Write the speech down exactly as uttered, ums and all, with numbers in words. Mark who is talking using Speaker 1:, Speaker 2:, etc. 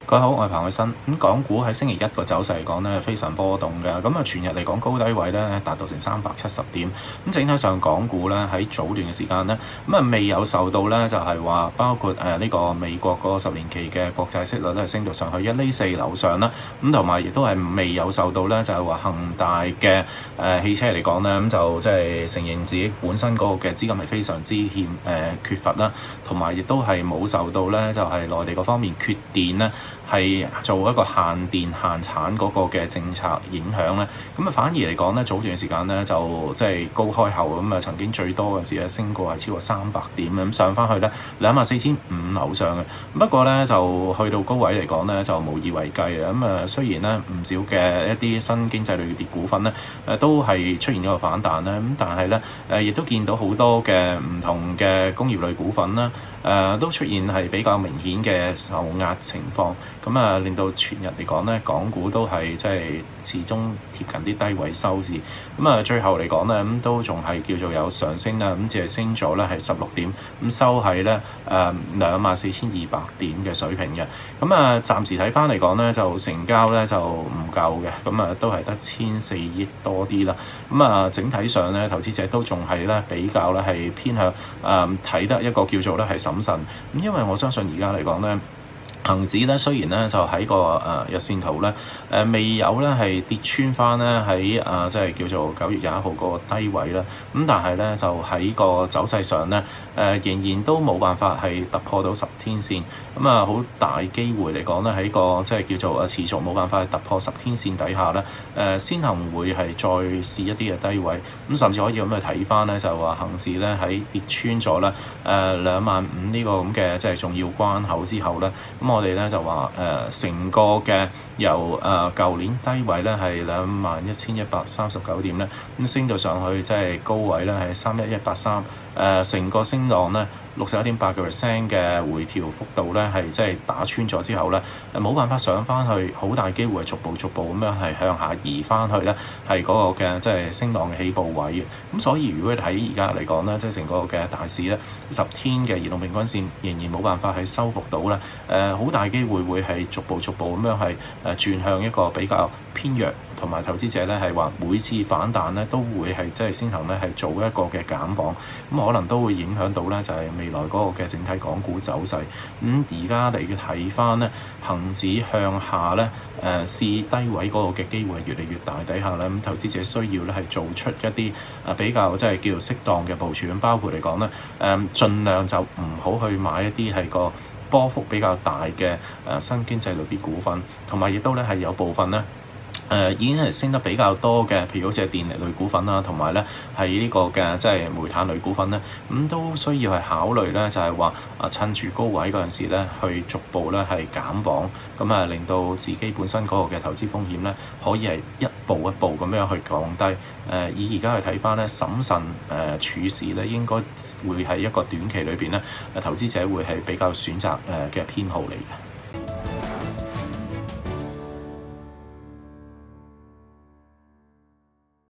Speaker 1: 各位好，我係彭偉新。咁港股喺星期一個走勢嚟講咧，非常波動嘅。咁啊，全日嚟講高低位咧達到成三百七十點。咁整體上港股咧喺早段嘅時間咧，咁啊未有受到咧就係話包括誒呢個美國嗰個十年期嘅國債息率咧升到上去一厘四樓上啦。咁同埋亦都係未有受到咧就係話恒大嘅誒汽車嚟講咧，咁就即係承認自己本身嗰個嘅資金係非常之欠誒、呃、缺乏啦，同埋亦都係冇受到咧就係內地嗰方面缺電咧。係做一個限電限產嗰個嘅政策影響咧，咁啊反而嚟講咧，早段時間咧就即係高開後咁啊，曾經最多嘅時咧升過係超過三百點咁上翻去咧兩萬四千五樓上嘅。不過咧就去到高位嚟講咧就無以為繼啊。咁啊雖然咧唔少嘅一啲新經濟類別股份咧誒都係出現咗個反彈咧，咁但係咧誒亦都見到好多嘅唔同嘅工業類股份啦。誒、呃、都出現係比較明顯嘅受壓情況，咁啊令到全日嚟講咧，港股都係即係始終貼近啲低位收市，咁啊最後嚟講咧，咁都仲係叫做有上升啦，咁只係升咗咧係十六點，咁收喺咧誒兩萬四千二百點嘅水平嘅，咁啊暫時睇翻嚟講咧，就成交咧就唔夠嘅，咁啊都係得千四億多啲啦，咁啊整體上咧，投資者都仲係咧比較咧係偏向誒睇得一個叫做咧係審慎，咁因為我相信而家嚟講咧。恒指咧雖然咧就喺個誒日線圖咧誒未有咧係跌穿翻咧喺啊即係叫做九月廿一號嗰個低位啦，咁但係咧就喺個走勢上咧誒仍然都冇辦法係突破到十天線，咁啊好大機會嚟講咧喺個即係叫做啊持續冇辦法突破十天線底下咧誒先行會係再試一啲嘅低位，咁甚至可以咁去睇翻咧就話恒指咧喺跌穿咗咧誒兩萬五呢個咁嘅即係重要關口之後咧，咁我哋咧就話誒成個嘅由誒舊年低位咧係兩萬一千一百三十九點咧，咁升到上去即係高位咧係三一一八三，誒成個升浪咧六十一點八個 percent 嘅回調幅度咧係即係打穿咗之後咧誒冇辦法上翻去，好大機會係逐步逐步咁樣係向下移翻去咧係嗰個嘅即係升浪嘅起步位嘅，咁所以如果睇而家嚟講咧，即係成個嘅大市咧十天嘅移動平均線仍然冇辦法係收復到咧，誒好大機會會係逐步逐步咁樣係誒轉向一個比較偏弱，同埋投資者咧係話每次反彈咧都會係即係先行咧係做一個嘅減磅，咁可能都會影響到咧就係未來嗰個嘅整體港股走勢。咁而家嚟嘅睇翻咧，恆指向下咧誒試低位嗰個嘅機會越嚟越大底下咧，咁投資者需要咧係做出一啲誒比較即係叫做適當嘅部署，咁包括嚟講咧誒盡量就唔好去買一啲係個波幅比較大嘅誒新經濟類別股份，同埋亦都咧係有部分咧。誒、呃、已經係升得比較多嘅，譬如好似係電力類股份啦，同埋咧係呢個嘅即係煤炭類股份咧，咁、嗯、都需要係考慮咧，就係話啊趁住高位嗰陣時咧，去逐步咧係減磅，咁啊令到自己本身嗰個嘅投資風險咧，可以係一步一步咁樣去降低。誒、呃、以而家去睇翻咧，審慎誒、呃、處事咧，應該會係一個短期裏邊咧，誒投資者會係比較選擇誒嘅偏好嚟嘅。